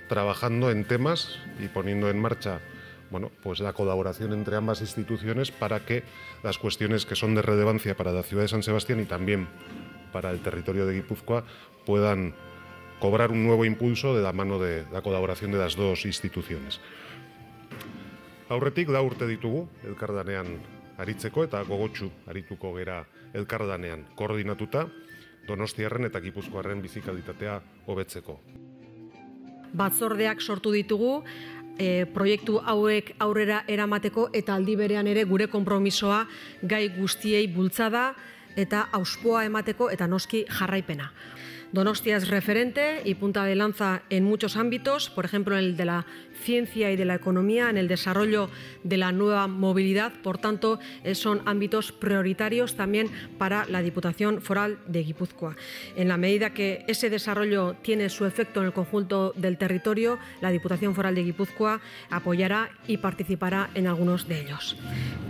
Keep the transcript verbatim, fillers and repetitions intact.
trabajando en temas y poniendo en marcha bueno, pues la colaboración entre ambas instituciones para que las cuestiones que son de relevancia para la ciudad de San Sebastián y también para el territorio de Guipúzcoa puedan cobrar un nuevo impulso de la mano de la colaboración de las dos instituciones. Aurretik lau urte ditugu elkardanean aritzeko eta gogotsu arituko gera elkardanean koordinatuta Donostiarren eta Gipuzkoarren bizikalitatea hobetzeko. Batzordeak sortu ditugu e, proiektu hauek aurrera eramateko eta aldi berean ere gure konpromisoa gai guztiei bultzada eta auspoa emateko eta noski jarraipena. Donostia es referente y punta de lanza en muchos ámbitos, por ejemplo en el de la ciencia y de la economía, en el desarrollo de la nueva movilidad, por tanto son ámbitos prioritarios también para la Diputación Foral de Guipúzcoa. En la medida que ese desarrollo tiene su efecto en el conjunto del territorio, la Diputación Foral de Guipúzcoa apoyará y participará en algunos de ellos.